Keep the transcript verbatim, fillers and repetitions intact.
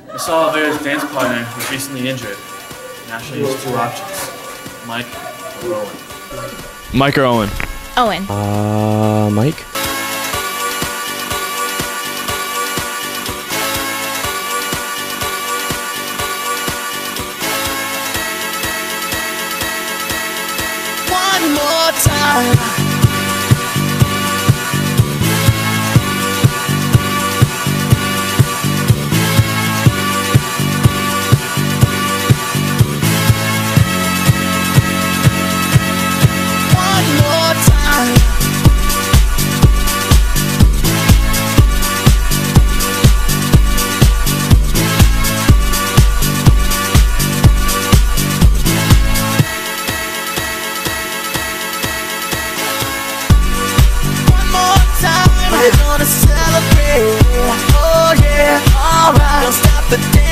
Mister Oliveira's dance partner was recently injured. Now she has two options: Mike or Owen. Mike or Owen? Owen. Uh, Mike? One more time. We're gonna celebrate, oh yeah, alright. Don't stop the dance.